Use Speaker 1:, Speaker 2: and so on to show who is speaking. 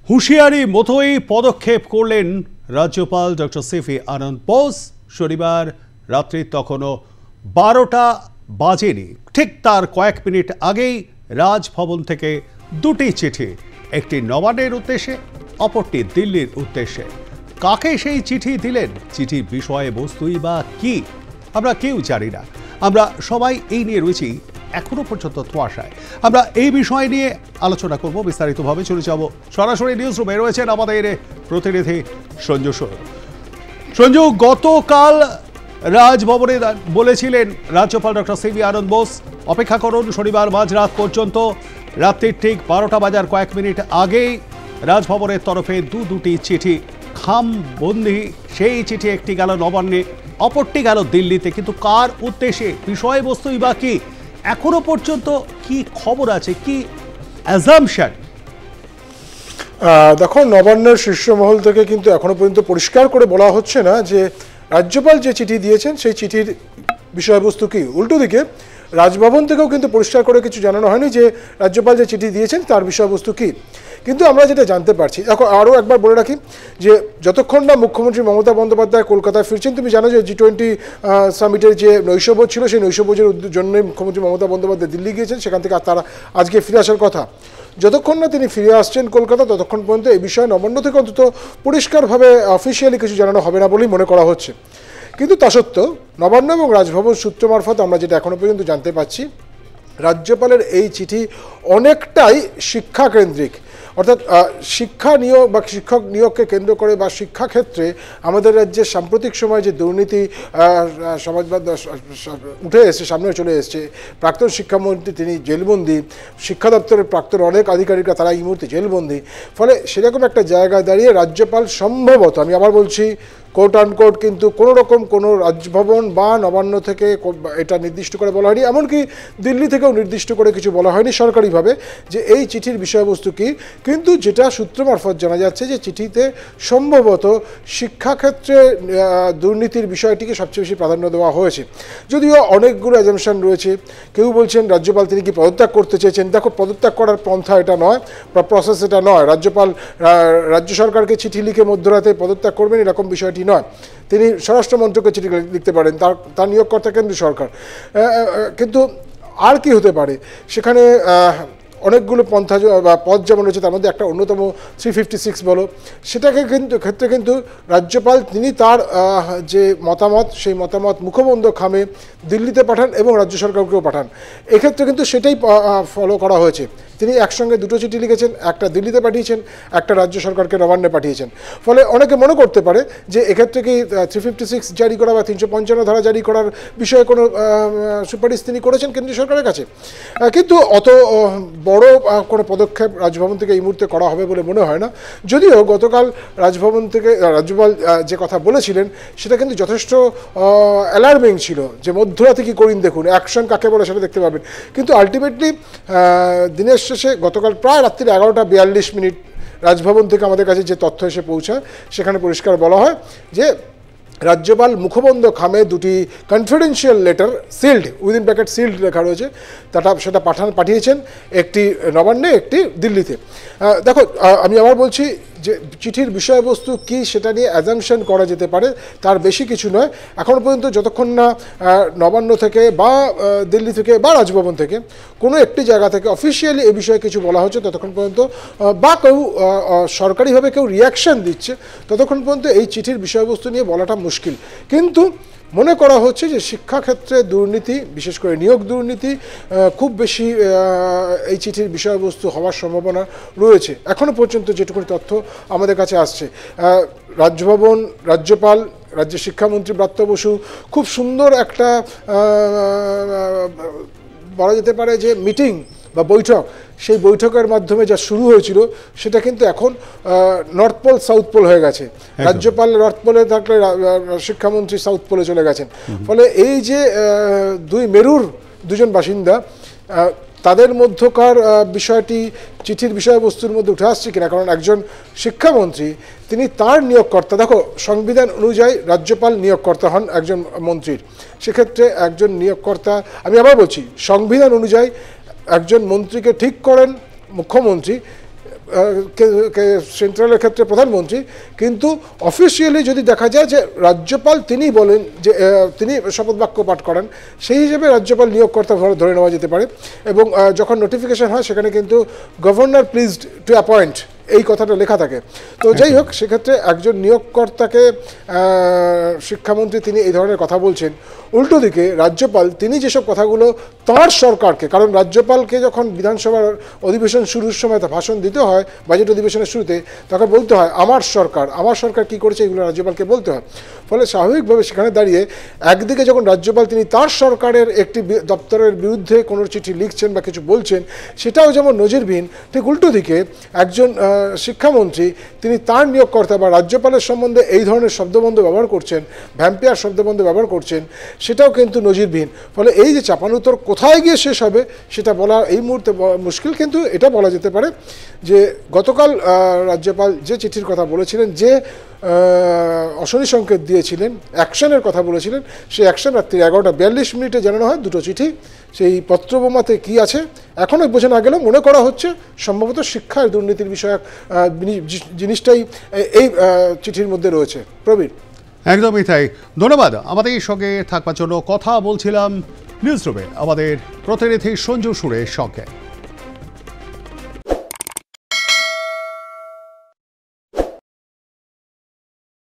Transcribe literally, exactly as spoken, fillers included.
Speaker 1: হুঁশিয়ারি মতোই পদক্ষেপ করলেন রাজ্যপাল ডক্টর সিভি আনন্দ বোস। শনিবার রাত্রি তখনও বারোটা বাজেনি, ঠিক তার কয়েক মিনিট আগেই রাজভবন থেকে দুটি চিঠি, একটি নবান্নের উদ্দেশ্যে, অপরটি দিল্লির উদ্দেশ্যে। কাকে সেই চিঠি দিলেন, চিঠির বিষয়ে বস্তুই বা কি, আমরা কেউ জানি না। আমরা সবাই এই নিয়ে রয়েছি এখনো পর্যন্ত ধোঁয়াশায়। আমরা এই বিষয় নিয়ে আলোচনা করব বিস্তারিতভাবে। চলে যাব সরাসরি নিউজ রুমে, রয়েছেন আমাদের প্রতিনিধি সঞ্জু সোর। সঞ্জু, গতকাল রাজভবনে বলেছিলেন রাজ্যপাল ডক্টর সিভি আনন্দ বোস, অপেক্ষা করুন শনিবার মাঝরাত পর্যন্ত। রাত্রির ঠিক বারোটা বাজার কয়েক মিনিট আগেই রাজভবনের তরফে দু দুটি চিঠি খামবন্দি। সেই চিঠি একটি গেল নবান্নে, অপরটি গেল দিল্লিতে। কিন্তু কার উদ্দেশ্যে, বিষয়বস্তুই বা কি, এখনো পর্যন্ত কি খবর আছে, কি অ্যাজাম্পশন?
Speaker 2: দেখো, নবান্নের শীর্ষ মহল থেকে কিন্তু এখনো পর্যন্ত পরিষ্কার করে বলা হচ্ছে না যে রাজ্যপাল যে চিঠি দিয়েছেন সেই চিঠির বিষয়বস্তু কি। উল্টো দিকে রাজভবন থেকেও কিন্তু পরিষ্কার করে কিছু জানানো হয়নি যে রাজ্যপাল যে চিঠি দিয়েছেন তার বিষয়বস্তু কি। কিন্তু আমরা যেটা জানতে পারছি, এখন আরও একবার বলে রাখি যে যতক্ষণ না মুখ্যমন্ত্রী মমতা বন্দ্যোপাধ্যায় কলকাতায় ফিরছেন, তুমি জানো যে জি টোয়েন্টি সামিটের যে নৈশভোজ ছিল, সেই নৈশভোজের জন্যই মুখ্যমন্ত্রী মমতা বন্দ্যোপাধ্যায় দিল্লি গিয়েছেন, সেখান থেকে তারা আজকে ফিরে আসার কথা। যতক্ষণ না তিনি ফিরে আসছেন কলকাতা, ততক্ষণ পর্যন্ত এই বিষয়ে নবান্ন থেকে অন্তত পরিষ্কারভাবে অফিসিয়ালি কিছু জানানো হবে না বলেই মনে করা হচ্ছে। কিন্তু তা সত্ত্বেও নবান্ন এবং রাজভবন সূত্র মারফত আমরা যেটা এখনও পর্যন্ত জানতে পারছি, রাজ্যপালের এই চিঠি অনেকটাই শিক্ষাকেন্দ্রিক। অর্থাৎ শিক্ষা নিয়োগ বা শিক্ষক নিয়োগকে কেন্দ্র করে বা শিক্ষাক্ষেত্রে আমাদের রাজ্যের সাম্প্রতিক সময় যে দুর্নীতি সমাজবাদ উঠে এসছে, সামনে চলে এসছে, প্রাক্তন শিক্ষামন্ত্রী তিনি জেলবন্দি, শিক্ষা দপ্তরের প্রাক্তন অনেক আধিকারিকরা তারা এই মুহূর্তে জেলবন্দি। ফলে সেরকম একটা জায়গায় দাঁড়িয়ে রাজ্যপাল সম্ভবত, আমি আবার বলছি কোর্ট আনকোর্ট, কিন্তু কোনো রকম কোনো রাজভবন বা নবান্ন থেকে এটা নির্দিষ্ট করে বলা হয়নি, এমনকি দিল্লি থেকেও নির্দিষ্ট করে কিছু বলা হয়নি সরকারিভাবে যে এই চিঠির বিষয়বস্তু কী। কিন্তু যেটা সূত্র মারফত জানা যাচ্ছে যে চিঠিতে সম্ভবত শিক্ষাক্ষেত্রে দুর্নীতির বিষয়টিকে সবচেয়ে বেশি প্রাধান্য দেওয়া হয়েছে। যদিও অনেকগুলো অ্যাজাম্পশন রয়েছে, কেউ বলছেন রাজ্যপাল তিনি কি পদত্যাগ করতে চেয়েছেন। দেখো, পদত্যাগ করার পন্থা এটা নয় বা প্রসেস এটা নয়। রাজ্যপাল রাজ্য সরকারকে চিঠি লিখে মধ্যরাতে পদত্যাগ করবেন এরকম বিষয়টি নয়। তিনি স্বরাষ্ট্র মন্ত্রকে চিঠি লিখতে পারেন, তার তার নিয়োগকর্তা কেন্দ্রীয় সরকার। কিন্তু আর কি হতে পারে, সেখানে অনেকগুলো পন্থা বা পদ যেমন রয়েছে, তার মধ্যে একটা অন্যতম থ্রি ফিফটি সিক্স বলো, সেটাকে কিন্তু ক্ষেত্রে কিন্তু রাজ্যপাল তিনি তার যে মতামত, সেই মতামত মুখবন্ধ খামে দিল্লিতে পাঠান এবং রাজ্য সরকারকেও পাঠান। এক্ষেত্রে কিন্তু সেটাই ফলো করা হয়েছে। তিনি একসঙ্গে দুটো চিঠি লিখেছেন, একটা দিল্লিতে পাঠিয়েছেন, একটা রাজ্য সরকারকে নবান্নে পাঠিয়েছেন। ফলে অনেকে মনে করতে পারে যে এক্ষেত্রে কি থ্রি ফিফটি সিক্স জারি করা বা তিনশো পঞ্চান্ন ধারা জারি করার বিষয়ে কোনো সুপারিশ তিনি করেছেন কেন্দ্রীয় সরকারের কাছে। কিন্তু অত বড় কোনো পদক্ষেপ রাজভবন থেকে এই মুহূর্তে করা হবে বলে মনে হয় না। যদিও গতকাল রাজভবন থেকে রাজ্যপাল যে কথা বলেছিলেন সেটা কিন্তু যথেষ্ট অ্যালার্মিং ছিল, যে মধ্যরাতে কি করিন দেখুন, অ্যাকশন কাকে বলে সেটা দেখতে পাবেন। কিন্তু আলটিমেটলি দিনের শেষে গতকাল প্রায় রাত্রির এগারোটা বিয়াল্লিশ মিনিট রাজভবন থেকে আমাদের কাছে যে তথ্য এসে পৌঁছায়, সেখানে পরিষ্কার বলা হয় যে রাজ্যপাল মুখবন্ধ খামে দুটি confidential letter, sealed, within packet sealed লেখা রয়েছে, তাটা সেটা পাঠান পাঠিয়েছেন একটি নবান্নে, একটি দিল্লিতে। দেখো, আমি আবার বলছি যে চিঠির বিষয়বস্তু কি সেটা নিয়ে অ্যাজাম্পশন করা যেতে পারে, তার বেশি কিছু নয়। এখনও পর্যন্ত যতক্ষণ না নবান্ন থেকে বা দিল্লি থেকে বা রাজভবন থেকে কোনো একটি জায়গা থেকে অফিসিয়ালি এ বিষয়ে কিছু বলা হচ্ছে, ততক্ষণ পর্যন্ত বা কেউ সরকারিভাবে কেউ রিয়াকশান দিচ্ছে, ততক্ষণ পর্যন্ত এই চিঠির বিষয়বস্তু নিয়ে বলাটা মুশকিল। কিন্তু মনে করা হচ্ছে যে শিক্ষাক্ষেত্রে দুর্নীতি, বিশেষ করে নিয়োগ দুর্নীতি খুব বেশি এই চিঠির বিষয়বস্তু হওয়ার সম্ভাবনা রয়েছে। এখনও পর্যন্ত যেটুকু তথ্য আমাদের কাছে আসছে, রাজভবন, রাজ্যপাল, রাজ্যের শিক্ষামন্ত্রী ব্রাত্য বসু খুব সুন্দর একটা বলা যেতে পারে যে মিটিং বা বৈঠক, সেই বৈঠকের মাধ্যমে যা শুরু হয়েছিল সেটা কিন্তু এখন নর্থ পোল সাউথ পোল হয়ে গেছে। রাজ্যপাল নর্থ পোলে থাকলে শিক্ষামন্ত্রী সাউথ পোলে চলে গেছেন। ফলে এই যে দুই মেরুর দুজন বাসিন্দা, তাদের মধ্যকার বিষয়টি চিঠির বিষয়বস্তুর মধ্যে উঠে আসছে কিনা। কারণ একজন শিক্ষামন্ত্রী তিনি তার নিয়োগকর্তা, দেখো সংবিধান অনুযায়ী রাজ্যপাল নিয়োগকর্তা হন একজন মন্ত্রীর, সেক্ষেত্রে একজন নিয়োগকর্তা, আমি আবার বলছি সংবিধান অনুযায়ী একজন মন্ত্রীকে ঠিক করেন মুখ্যমন্ত্রী, সেন্ট্রালের ক্ষেত্রে প্রধানমন্ত্রী, কিন্তু অফিসিয়ালি যদি দেখা যায় যে রাজ্যপাল তিনি বলেন যে তিনি শপথ বাক্য পাঠ করেন, সেই হিসেবে রাজ্যপাল নিয়োগকর্তা ধরে নেওয়া যেতে পারে। এবং যখন নোটিফিকেশন হয় সেখানে কিন্তু গভর্নর প্লিজড টু অ্যাপয়েন্ট এই কথাটা লেখা থাকে। তো যাই হোক, সেক্ষেত্রে একজন নিয়োগকর্তাকে শিক্ষামন্ত্রী তিনি এই ধরনের কথা বলছেন। উল্টো দিকে রাজ্যপাল তিনি যেসব কথাগুলো তাঁর সরকারকে, কারণ রাজ্যপালকে যখন বিধানসভার অধিবেশন শুরুর সময় তা ভাষণ দিতে হয় বাজেট অধিবেশনের শুরুতে, তখন বলতে হয় আমার সরকার আমার সরকার কী করেছে, এগুলো রাজ্যপালকে বলতে হয়। ফলে স্বাভাবিকভাবে সেখানে দাঁড়িয়ে একদিকে যখন রাজ্যপাল তিনি তার সরকারের একটি দপ্তরের বিরুদ্ধে কোনো চিঠি লিখছেন বা কিছু বলছেন, সেটাও যেমন নজিরবিহীন, ঠিক উল্টো দিকে একজন শিক্ষামন্ত্রী তিনি তার নিয়োগকর্তা বা রাজ্যপালের সম্বন্ধে এই ধরনের শব্দবন্ধ ব্যবহার করছেন, ভ্যাম্পিয়ার শব্দবন্ধ ব্যবহার করছেন, সেটাও কিন্তু নজিরবিহীন। ফলে এই যে চাপানুতর কোথায় গিয়ে শেষ হবে সেটা বলা এই মুহূর্তে মুশকিল, কিন্তু এটা বলা যেতে পারে যে গতকাল রাজ্যপাল যে চিঠির কথা বলেছিলেন, যে অশনি সংকেত দিয়েছিলেন, অ্যাকশনের কথা বলেছিলেন, সেই অ্যাকশন রাত্রি এগারোটা বিয়াল্লিশ মিনিটে জানানো হয় দুটো চিঠি। সেই পত্রবোমাতে কি আছে এখনও বোঝা না গেলেও মনে করা হচ্ছে সম্ভবত শিক্ষার দুর্নীতির বিষয়ক জিনিসটাই এই চিঠির মধ্যে রয়েছে। প্রবীর,
Speaker 1: একদমই তাই। ধন্যবাদ আমাদের সঙ্গে থাকবার জন্য। কথা বলছিলাম নিউজ রুমে আমাদের প্রতিনিধি সঞ্জু সুরের সঙ্গে।